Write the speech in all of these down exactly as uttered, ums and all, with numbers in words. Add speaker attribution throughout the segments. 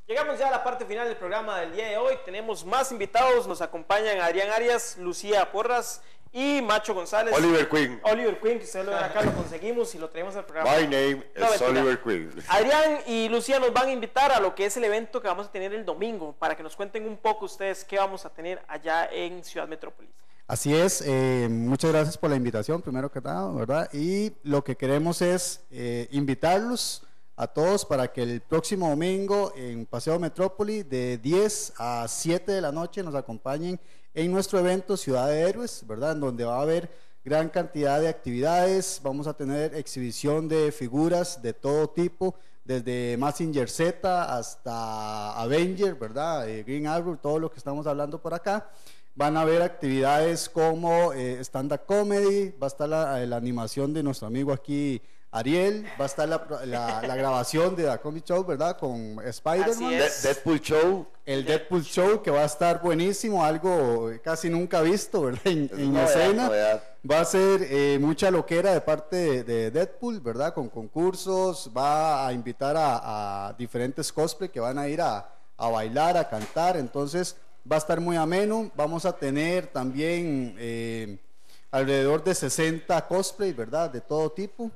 Speaker 1: Llegamos ya a la parte final del programa del día de hoy. Tenemos más invitados. Nos acompañan Adrián Arias, Lucía Porras y Macho González.
Speaker 2: Oliver Queen.
Speaker 1: Oliver Queen, que ustedes lo ven acá, lo conseguimos y lo traemos al programa.
Speaker 2: My name
Speaker 1: no,
Speaker 2: is Oliver Queen.
Speaker 1: Adrián y Lucía nos van a invitar a lo que es el evento que vamos a tener el domingo, para que nos cuenten un poco ustedes qué vamos a tener allá en Ciudad Metrópolis.
Speaker 3: Así es, eh, muchas gracias por la invitación, primero que nada, ¿verdad? Y lo que queremos es eh, invitarlos a todos para que el próximo domingo en Paseo Metrópoli de diez a siete de la noche nos acompañen en nuestro evento Ciudad de Héroes, ¿verdad? En donde va a haber gran cantidad de actividades, vamos a tener exhibición de figuras de todo tipo, desde Mazinger Z hasta Avenger, ¿verdad? Eh, Green Arrow, todo lo que estamos hablando por acá. Van a haber actividades como eh, stand-up comedy, va a estar la, la animación de nuestro amigo aquí Ariel, va a estar la, la, la grabación de The Comedy Show, ¿verdad? Con Spider-Man.
Speaker 2: Deadpool Show.
Speaker 3: El Deadpool Show, que va a estar buenísimo, algo casi nunca visto, ¿verdad? En, en
Speaker 2: novedad,
Speaker 3: escena.
Speaker 2: Novedad.
Speaker 3: Va a ser eh, mucha loquera de parte de, de Deadpool, ¿verdad? Con concursos, va a invitar a, a diferentes cosplay que van a ir a, a bailar, a cantar, entonces va a estar muy ameno. Vamos a tener también eh, alrededor de sesenta cosplays, ¿verdad? De todo tipo.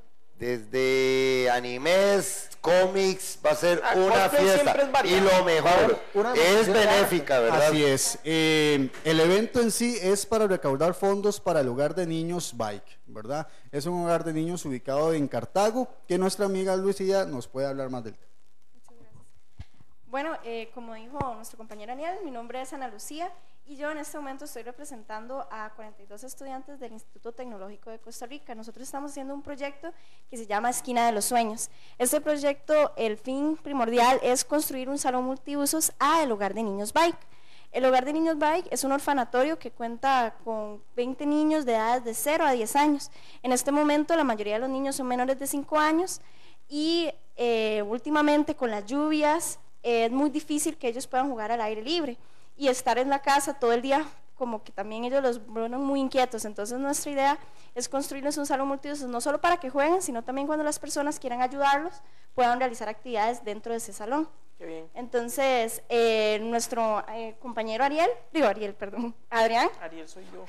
Speaker 2: Desde animes, cómics, va a ser
Speaker 1: Ah,
Speaker 2: una
Speaker 1: cosplay
Speaker 2: fiesta.
Speaker 1: siempre es variado.
Speaker 2: Y lo mejor,
Speaker 4: Una
Speaker 2: es
Speaker 4: demostración de
Speaker 2: benéfica, ¿verdad?
Speaker 3: Así es. Eh, el evento en sí es para recaudar fondos para el hogar de niños Bike, ¿verdad? Es un hogar de niños ubicado en Cartago, que nuestra amiga Lucía nos puede hablar más del tema.
Speaker 5: Muchas gracias. Bueno, eh, como dijo nuestro compañero Daniel, mi nombre es Ana Lucía y yo en este momento estoy representando a cuarenta y dos estudiantes del Instituto Tecnológico de Costa Rica. Nosotros estamos haciendo un proyecto que se llama Esquina de los Sueños. Este proyecto, el fin primordial es construir un salón multiusos a el Hogar de Niños Bike. El Hogar de Niños Bike es un orfanatorio que cuenta con veinte niños de edades de cero a diez años. En este momento la mayoría de los niños son menores de cinco años y eh, últimamente con las lluvias eh, es muy difícil que ellos puedan jugar al aire libre y estar en la casa todo el día, como que también ellos los vuelven muy inquietos. Entonces nuestra idea es construirles un salón multiusos, no solo para que jueguen, sino también cuando las personas quieran ayudarlos, puedan realizar actividades dentro de ese salón.
Speaker 1: Qué bien.
Speaker 5: Entonces, eh, nuestro eh, compañero Ariel, digo Ariel, perdón, Adrián,
Speaker 1: Ariel soy yo.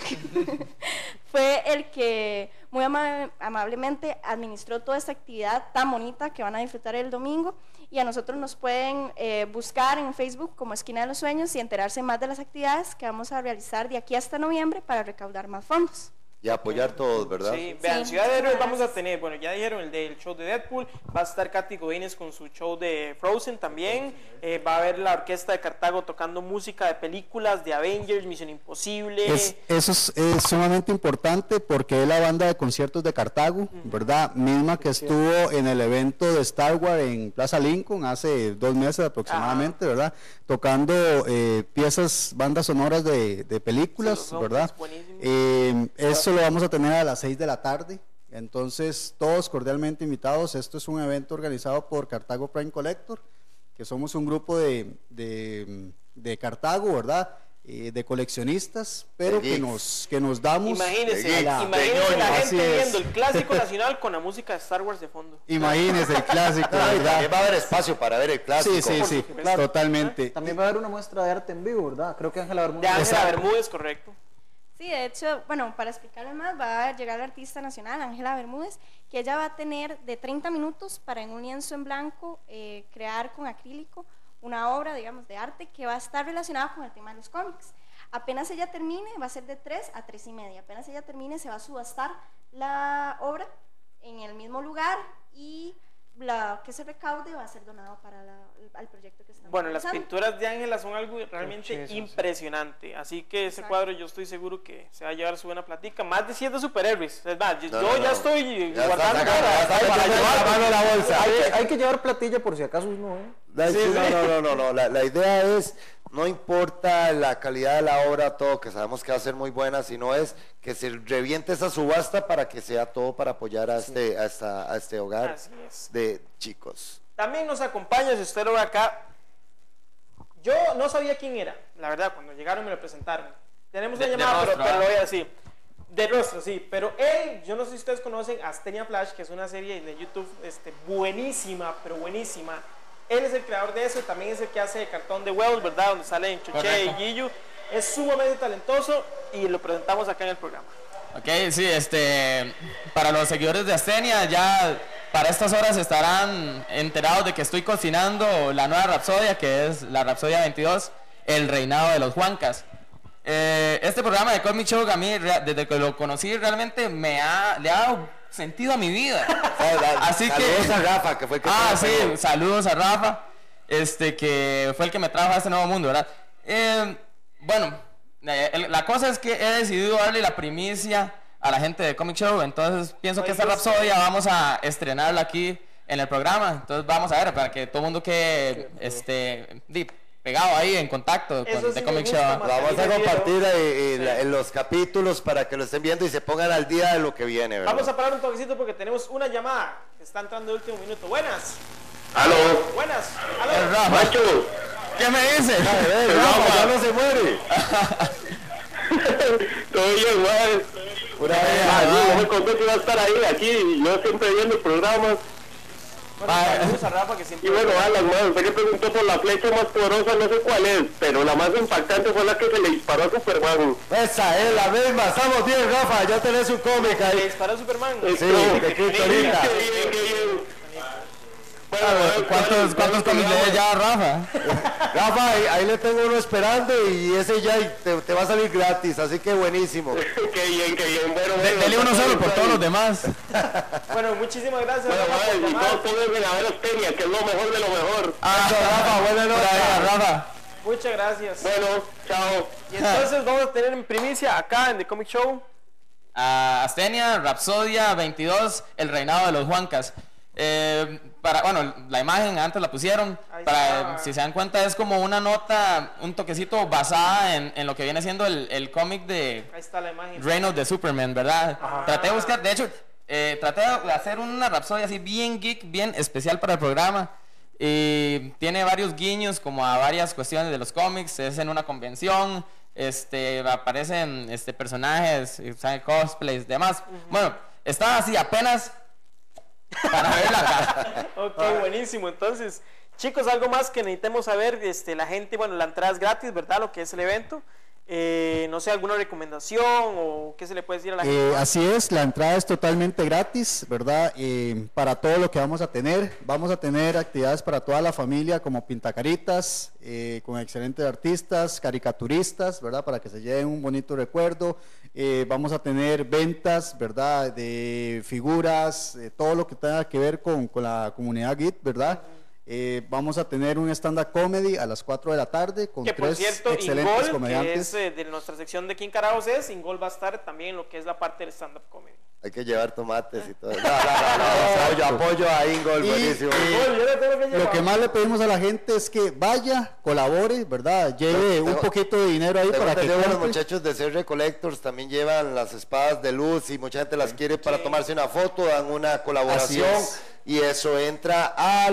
Speaker 5: fue el que muy ama amablemente administró toda esta actividad tan bonita que van a disfrutar el domingo, y a nosotros nos pueden eh, buscar en Facebook como Esquina de los Sueños y enterarse más de las actividades que vamos a realizar de aquí hasta noviembre para recaudar más fondos.
Speaker 2: Y apoyar todos, ¿verdad?
Speaker 1: Sí, vean,
Speaker 5: Sí,
Speaker 1: Ciudad de Héroes
Speaker 5: muchas
Speaker 1: vamos a
Speaker 5: gracias.
Speaker 1: tener, bueno, ya dijeron el del show de Deadpool, va a estar Katy Godínez con su show de Frozen también, eh, va a haber la orquesta de Cartago tocando música de películas, de Avengers, Misión Imposible.
Speaker 3: Es, eso es, es sumamente importante porque es la banda de conciertos de Cartago, ¿verdad? Misma que estuvo en el evento de Star Wars en Plaza Lincoln hace dos meses aproximadamente,
Speaker 1: Ajá.
Speaker 3: ¿verdad? Tocando eh, piezas, bandas sonoras de, de películas,
Speaker 1: Sí, los
Speaker 3: ¿verdad?
Speaker 1: soundtracks buenísimos.
Speaker 3: Eh, eso lo vamos a tener a las seis de la tarde. Entonces, todos cordialmente invitados. Esto es un evento organizado por Cartago Prime Collector, que somos un grupo de, de, de Cartago, ¿verdad? Eh, de coleccionistas, pero que nos, que nos damos.
Speaker 1: Imagínense,
Speaker 3: a la-
Speaker 1: imagínense la
Speaker 3: Así
Speaker 1: gente
Speaker 3: es.
Speaker 1: viendo el clásico nacional con la música de Star Wars de fondo.
Speaker 3: Imagínense el clásico,
Speaker 2: No, y
Speaker 3: ¿verdad?
Speaker 2: también va a haber espacio para ver el clásico.
Speaker 3: Sí, sí, sí,
Speaker 1: supuesto.
Speaker 3: claro, totalmente.
Speaker 4: También va a haber una muestra de arte en vivo, ¿verdad? Creo que Ángela
Speaker 1: De
Speaker 4: Bermúdez.
Speaker 1: Ángela
Speaker 3: Exacto.
Speaker 1: Bermúdez, correcto.
Speaker 5: Sí, de hecho, bueno, para explicarles más, va a llegar la artista nacional, Ángela Bermúdez, que ella va a tener de treinta minutos para en un lienzo en blanco eh, crear con acrílico una obra, digamos, de arte que va a estar relacionada con el tema de los cómics. Apenas ella termine, va a ser de tres a tres y media, apenas ella termine se va a subastar la obra en el mismo lugar y la que se recaude va a ser donado para la, al proyecto que estamos
Speaker 1: Bueno, las
Speaker 5: realizando.
Speaker 1: pinturas de Ángela son algo realmente
Speaker 4: chido, sí.
Speaker 1: impresionante, así que ese
Speaker 5: Exacto.
Speaker 1: cuadro yo estoy seguro que se va a llevar su buena platica, más de siete superhéroes, es más, yo,
Speaker 2: No,
Speaker 1: yo
Speaker 2: no,
Speaker 1: ya
Speaker 2: no.
Speaker 1: estoy
Speaker 2: Ya
Speaker 1: guardando
Speaker 2: está sacando, ya está
Speaker 1: para, para
Speaker 2: metiendo la
Speaker 1: llevar.
Speaker 2: mano en la bolsa.
Speaker 4: Hay que, hay que llevar platilla por si acaso uno, ¿eh?
Speaker 2: La-
Speaker 1: Sí,
Speaker 2: sí,
Speaker 1: sí.
Speaker 2: No, no, no, no, no. La, la idea es, no importa la calidad de la obra, todo, que sabemos que va a ser muy buena, sino es que se reviente esa subasta para que sea todo para apoyar a este, a esta, a este hogar
Speaker 1: Así es.
Speaker 2: de chicos.
Speaker 1: También nos acompaña, si usted lo ve acá, yo no sabía quién era, la verdad, cuando llegaron me lo presentaron. Tenemos una
Speaker 2: De- de
Speaker 1: llamada, pero,
Speaker 2: rostro,
Speaker 1: pero
Speaker 2: ¿ah?
Speaker 1: lo voy a decir. De rostro, sí, pero él, yo no sé si ustedes conocen Astenia Flash, que es una serie de YouTube este, buenísima, pero buenísima. Él es el creador de eso y también es el que hace el cartón de Wells, ¿verdad? Donde salen Choché
Speaker 6: Correcto.
Speaker 1: y Guillo. Es sumamente talentoso y lo presentamos acá en el programa.
Speaker 6: Ok, sí, este, para los seguidores de Astenia, ya para estas horas estarán enterados de que estoy cocinando la nueva Rapsodia, que es la Rapsodia veintidós, el reinado de los Juancas. Eh, este programa de Comic Show, a mí, rea- desde que lo conocí, realmente me ha, le ha dado sentido a mi vida. Así
Speaker 2: Saludos
Speaker 6: que...
Speaker 2: a Rafa, que fue el que
Speaker 6: Ah,
Speaker 2: te
Speaker 6: sí,
Speaker 2: trajo.
Speaker 6: saludos a Rafa, este, que fue el que me trajo a este nuevo mundo, ¿verdad? Eh, bueno, eh, el- la cosa es que he decidido darle la primicia a la gente de Comic Show, entonces pienso que esta Rapsodia vamos a estrenarla aquí en el programa, entonces vamos a ver, para que todo el mundo quede este, di, pegado ahí en contacto
Speaker 1: Eso
Speaker 6: con
Speaker 1: sí
Speaker 6: The
Speaker 1: me
Speaker 6: Comic
Speaker 1: gusta,
Speaker 6: Show.
Speaker 1: más.
Speaker 2: Lo vamos a
Speaker 1: Ahí le
Speaker 2: compartir
Speaker 1: quiero.
Speaker 2: eh, en, la- en los capítulos para que lo estén viendo y se pongan al día de lo que viene, ¿verdad?
Speaker 1: Vamos a parar un toquecito porque tenemos una llamada que está entrando de último minuto. Buenas.
Speaker 7: Aló,
Speaker 1: Buenas. Aló.
Speaker 6: El Rafa,
Speaker 7: Macho.
Speaker 6: ¿qué me dice?
Speaker 2: A ver, Rafa, ya no se muere.
Speaker 7: Todo bien, güey.
Speaker 2: Pura
Speaker 7: Ah,
Speaker 2: vida.
Speaker 7: sí, muy contento de estar ahí, aquí, yo siempre viendo programas.
Speaker 1: Bueno, saludos a Rafa que siempre...
Speaker 7: Y bueno, Alan, man, usted que preguntó por la flecha más poderosa, no sé cuál es, pero la más impactante fue la que se le disparó a Superman.
Speaker 2: Esa es la misma. Estamos bien, Rafa. Ya tenés un cómic
Speaker 1: Le
Speaker 2: ahí.
Speaker 1: disparó a Superman.
Speaker 2: Sí, que escrito ahorita.
Speaker 7: Qué bien, qué bien. Bueno, bueno,
Speaker 6: ¿Cuántos,
Speaker 7: ¿cuál-
Speaker 6: cuántos
Speaker 7: cuál
Speaker 6: cómics
Speaker 7: programa?
Speaker 6: lee ya Rafa?
Speaker 2: Rafa, ahí, ahí le tengo uno esperando y ese ya te, te va a salir gratis, así que buenísimo.
Speaker 7: Qué bien, qué bien. Bueno,
Speaker 6: De-
Speaker 7: bueno,
Speaker 6: Dele uno
Speaker 7: está
Speaker 6: solo
Speaker 7: todo
Speaker 6: por
Speaker 7: bien.
Speaker 6: todos los demás.
Speaker 1: Bueno, muchísimas gracias,
Speaker 7: Bueno,
Speaker 1: Rafa, por
Speaker 7: bueno, y
Speaker 1: llamar.
Speaker 7: todos pueden a ver Astenia, que es lo mejor de lo mejor.
Speaker 6: Ah,
Speaker 2: Eso, Rafa, buena
Speaker 6: por
Speaker 2: nota.
Speaker 6: ahí, Rafa.
Speaker 1: Muchas gracias.
Speaker 7: Bueno, chao.
Speaker 1: Y entonces vamos a tener en primicia acá en The Comic Show.
Speaker 6: A Astenia, Rapsodia veintidós, el reinado de los Juancas. Eh, para, bueno, la imagen antes la pusieron.
Speaker 1: Ahí
Speaker 6: Para,
Speaker 1: está.
Speaker 6: si se dan cuenta, es como una nota, un toquecito basada en, en lo que viene siendo el, el cómic de
Speaker 1: Ahí está la imagen.
Speaker 6: Reign of the Superman, ¿verdad? Traté de buscar, de hecho, eh, traté de hacer una Rapsodia así bien geek, bien especial para el programa. Y tiene varios guiños como a varias cuestiones de los cómics. Es en una convención, este, aparecen este, personajes, y salen cosplays, demás. Bueno, está así apenas para verla acá.
Speaker 1: Ok, buenísimo. Entonces, chicos, algo más que necesitemos saber. Este, la gente, bueno, la entrada es gratis, ¿verdad? Lo que es el evento. Eh, no sé, alguna recomendación o qué se le puede decir a la gente.
Speaker 3: Eh, así es, la entrada es totalmente gratis, ¿verdad? Eh, para todo lo que vamos a tener. Vamos a tener actividades para toda la familia como pintacaritas, eh, con excelentes artistas, caricaturistas, ¿verdad? Para que se lleven un bonito recuerdo. Eh, vamos a tener ventas, ¿verdad? De figuras, eh, todo lo que tenga que ver con, con la comunidad geek, ¿verdad? Eh, vamos a tener un stand-up comedy a las cuatro de la tarde con
Speaker 1: Que por
Speaker 3: tres
Speaker 1: cierto,
Speaker 3: excelentes
Speaker 1: Ingol, que
Speaker 3: comediantes.
Speaker 1: es eh, de nuestra sección de Quién Carajos es, Ingol va a estar también en lo que es la parte del stand-up comedy.
Speaker 2: Hay que llevar tomates y todo. No, no, no, no, no, yo apoyo a Ingol,
Speaker 3: Y,
Speaker 2: buenísimo.
Speaker 3: eh,
Speaker 1: Ingol, yo le tengo que
Speaker 3: Lo
Speaker 1: llevar.
Speaker 3: que más le pedimos a la gente es que vaya, colabore, ¿verdad? Lleve
Speaker 2: Tengo-
Speaker 3: un poquito de dinero ahí
Speaker 2: Tengo
Speaker 3: para que
Speaker 2: entendido que los
Speaker 3: compre.
Speaker 2: muchachos de C R Collectors también llevan las espadas de luz y mucha gente las quiere para tomarse una foto, dan una colaboración
Speaker 3: es.
Speaker 2: y eso entra a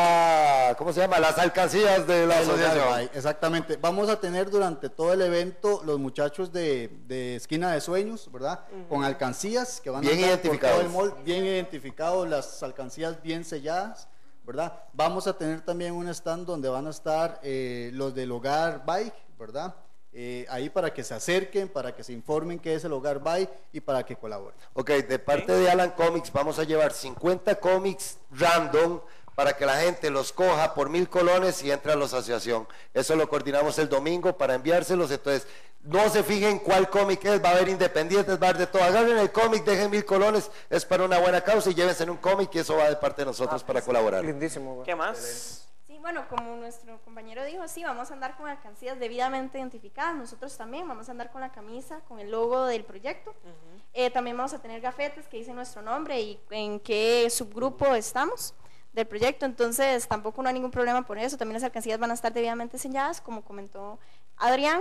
Speaker 2: la, ¿cómo se llama? Las alcancías de la
Speaker 3: Eso,
Speaker 2: asociación.
Speaker 3: Ay, exactamente. Vamos a tener durante todo el evento los muchachos de, de Esquina de Sueños, ¿verdad? Con alcancías que van
Speaker 2: Bien
Speaker 3: a andar por todo el
Speaker 2: identificados.
Speaker 3: mall, bien identificados, las alcancías bien selladas, ¿verdad? Vamos a tener también un stand donde van a estar eh, los del Hogar Bike, ¿verdad? Eh, ahí para que se acerquen, para que se informen qué es el Hogar Bike y para que colaboren.
Speaker 2: Ok, de parte de Alan Comics vamos a llevar cincuenta cómics random para que la gente los coja por mil colones y entre a la asociación. Eso lo coordinamos el domingo para enviárselos. Entonces, no se fijen cuál cómic es, va a haber independientes, va a haber de todo. Agarren el cómic, dejen mil colones, es para una buena causa y llévense en un cómic y eso va de parte de nosotros para colaborar.
Speaker 4: Lindísimo, güey.
Speaker 1: ¿Qué más?
Speaker 5: Sí, bueno, como nuestro compañero dijo, sí, vamos a andar con alcancías debidamente identificadas. Nosotros también vamos a andar con la camisa, con el logo del proyecto. Eh, también vamos a tener gafetes que dicen nuestro nombre y en qué subgrupo estamos del proyecto. Entonces, tampoco no hay ningún problema por eso. También las alcancías van a estar debidamente señaladas, como comentó Adrián.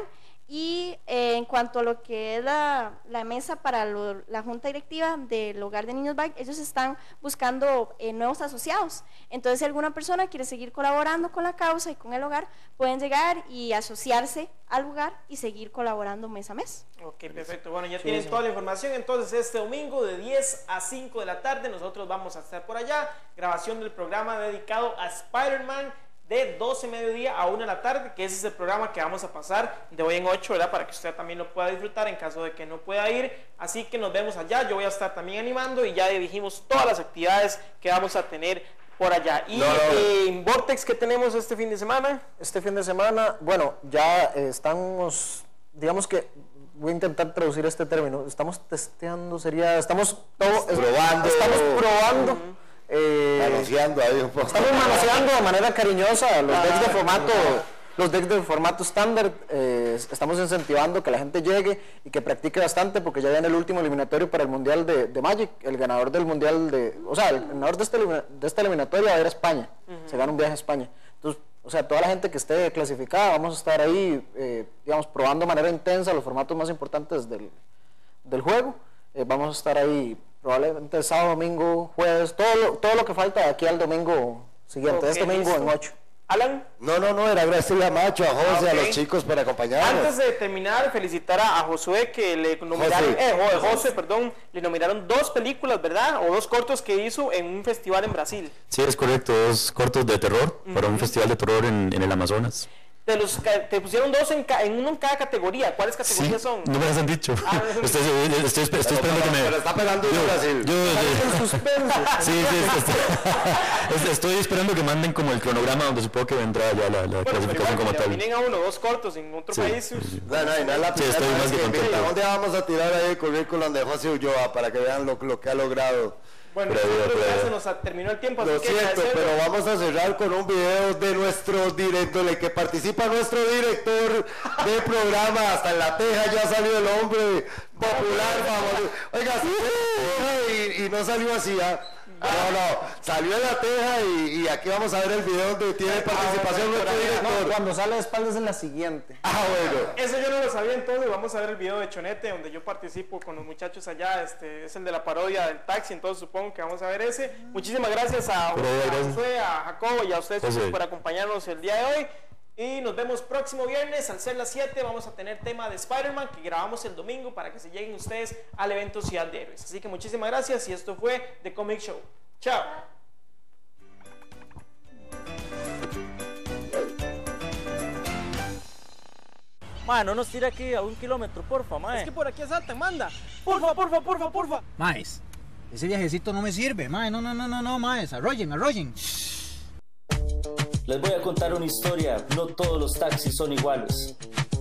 Speaker 5: Y eh, en cuanto a lo que es la, la mesa para lo- la junta directiva del Hogar de Niños Bike, ellos están buscando eh, nuevos asociados. Entonces, si alguna persona quiere seguir colaborando con la causa y con el hogar, pueden llegar y asociarse al lugar y seguir colaborando mes a mes.
Speaker 1: Ok, perfecto. Bueno, ya tienen toda la información. Entonces, este domingo de diez a cinco de la tarde, nosotros vamos a estar por allá. Grabación del programa dedicado a Spider-Man. de doce mediodía a una de la tarde, que ese es el programa que vamos a pasar de hoy en ocho, ¿verdad? Para que usted también lo pueda disfrutar en caso de que no pueda ir. Así que nos vemos allá, yo voy a estar también animando y ya dijimos todas las actividades que vamos a tener por allá. Y
Speaker 2: no, no.
Speaker 1: Eh, en Vortex, ¿qué tenemos este fin de semana?
Speaker 4: Este fin de semana, bueno, ya eh, estamos, digamos que voy a intentar traducir este término. Estamos testeando, sería, estamos todo,
Speaker 2: Probando.
Speaker 4: Estamos probando.
Speaker 1: Uh-huh.
Speaker 4: eh,
Speaker 2: Manoseando ahí un poco.
Speaker 4: Estamos manoseando de manera cariñosa los decks de formato, los decks de formato estándar. Eh, estamos incentivando que la gente llegue y que practique bastante, porque ya viene el último eliminatorio para el mundial de, de Magic. El ganador del mundial de, o sea, el ganador de este de esta eliminatoria va a ir a España. Uh-huh. Se gana un viaje a España. Entonces, o sea, toda la gente que esté clasificada, vamos a estar ahí, eh, digamos, probando de manera intensa los formatos más importantes del, del juego. Eh, vamos a estar ahí probablemente el sábado, domingo, jueves, todo lo, todo lo que falta de aquí al domingo siguiente, okay, este domingo listo. En ocho.
Speaker 1: Alan.
Speaker 2: No, no, no, era agradecerle a Macho, a José, ah, okay. a los chicos por acompañarnos.
Speaker 1: Antes de terminar, felicitar a, a Josué, que le nominaron, José. Eh, José, José, perdón, le nominaron dos películas, ¿verdad? O dos cortos que hizo en un festival en Brasil.
Speaker 8: Sí, es correcto, dos cortos de terror, uh-huh. para un festival de terror en, en el Amazonas.
Speaker 1: Te, los, te pusieron dos en, ca, en uno en cada categoría. ¿Cuáles categorías sí, son?
Speaker 8: No me las han dicho. Ah, estoy, estoy, estoy, estoy esperando
Speaker 2: pero,
Speaker 8: que me...
Speaker 2: Pero está pegando yo, Brasil.
Speaker 8: Yo, yo, sí, sí, estoy, estoy esperando que manden como el cronograma donde supongo que vendrá ya la, la bueno, clasificación como tal.
Speaker 1: Vienen a uno dos cortos en otro
Speaker 8: sí,
Speaker 1: país.
Speaker 8: Sí, sí.
Speaker 2: No, no, y no es la
Speaker 8: sí, estoy más que contento.
Speaker 2: ¿Dónde vamos a tirar ahí el currículum de José Ulloa para que vean lo, lo que ha logrado?
Speaker 1: Bueno, nosotros ya se nos terminó el tiempo, así
Speaker 2: Lo
Speaker 1: que
Speaker 2: siento, pero vamos a cerrar con un video de nuestro director, en el que participa nuestro director de programa. Hasta en la teja ya salió el hombre popular, famoso. Oiga, sí, y, y no salió así, ¿ah? No, no, salió en la teja y, y aquí vamos a ver el video donde tiene participación nuestro director.
Speaker 4: No, cuando sale de espaldas en la siguiente.
Speaker 2: Ah, bueno.
Speaker 1: Eso yo no lo sabía, entonces vamos a ver el video de Chonete, donde yo participo con los muchachos allá. Este es el de la parodia del taxi, entonces supongo que vamos a ver ese. Muchísimas gracias a José, a Jacobo y a ustedes sí, sí. por acompañarnos el día de hoy. Y nos vemos próximo viernes al ser las siete. Vamos a tener tema de Spider-Man que grabamos el domingo para que se lleguen ustedes al evento Ciudad de Héroes. Así que muchísimas gracias y esto fue The Comic Show. Chao.
Speaker 9: Ma, no nos tira aquí a un kilómetro, porfa, ma.
Speaker 1: Es que por aquí asaltan, manda. Porfa, porfa, porfa, porfa.
Speaker 10: Maes, ese viajecito no me sirve, mae. No, no, no, no, no, maes. Arroyen, arroyen.
Speaker 9: Les voy a contar una historia, no todos los taxis son iguales.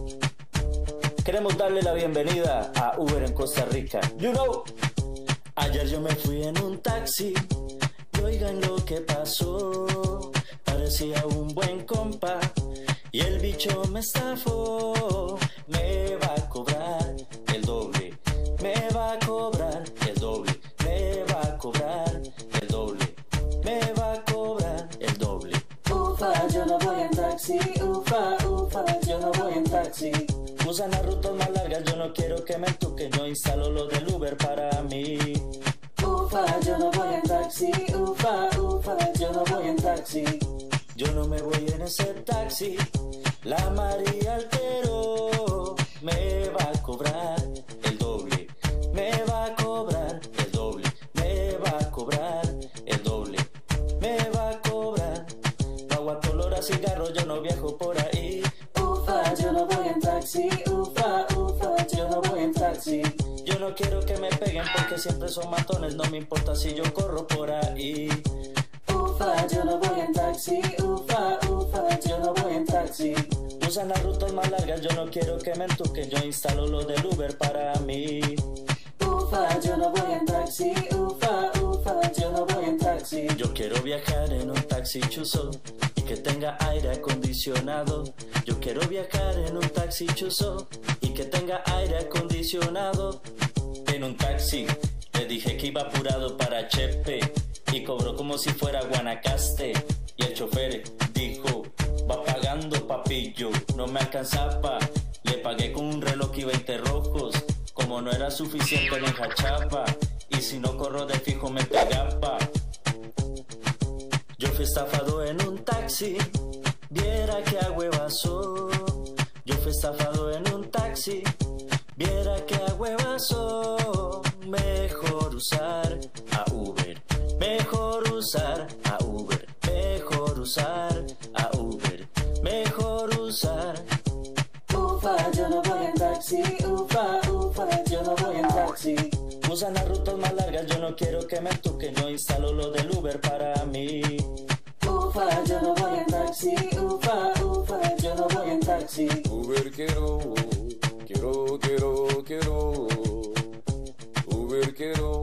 Speaker 9: Queremos darle la bienvenida a Uber en Costa Rica. You know. Ayer yo me fui en un taxi y oigan lo que pasó. Parecía un buen compa y el bicho me estafó. Me va a cobrar el doble, me va a cobrar el doble, me va a cobrar el doble, me va a cobrar el doble. Ufa, yo no voy en taxi, ufa, ufa, yo no voy en taxi. Usan las rutas más largas, yo no quiero que me toque, yo instalo lo del Uber para mí. Ufa, yo no voy en taxi, ufa, ufa, yo no voy en taxi. Yo no me voy en ese taxi, la María Altero me va a cobrar el doble, me va a cobrar el doble, me va a cobrar el doble, me va a cobrar. Agua color a cigarro, yo no viajo por ahí. Ufa, yo no voy en taxi, ufa, ufa, yo no voy en taxi. Yo no quiero que me peguen porque siempre son matones, no me importa si yo corro por ahí. Ufa, yo no voy en taxi, ufa, ufa, yo no voy en taxi. Usan las rutas más largas, yo no quiero que me entuquen, yo instalo lo del Uber para mí. Ufa, yo no voy en taxi, ufa, ufa, yo no voy en taxi. Yo quiero viajar en un taxi chuzo y que tenga aire acondicionado. Yo quiero viajar en un taxi chuzo y que tenga aire acondicionado. En un taxi le dije que iba apurado para Chepe y cobró como si fuera Guanacaste. Y el chofer dijo, va pagando papillo, no me alcanzaba. Le pagué con un reloj y veinte rojos, como no era suficiente me enjachaba. Y si no corro de fijo me pegaba. Yo fui estafado en un taxi, viera que agüevazo. Yo fui estafado en un taxi, viera que agüevazo. Mejor usar a Uber, mejor usar a Uber, mejor usar a Uber. cruzar. Ufa, yo no voy en taxi, ufa, ufa, yo no voy en taxi. Usan las rutas más largas, yo no quiero que me toquen, yo instalo lo del Uber para mí. Ufa, yo no voy en taxi, ufa, ufa, yo no voy en taxi.
Speaker 11: Uber quiero, quiero, quiero, quiero. Uber quiero.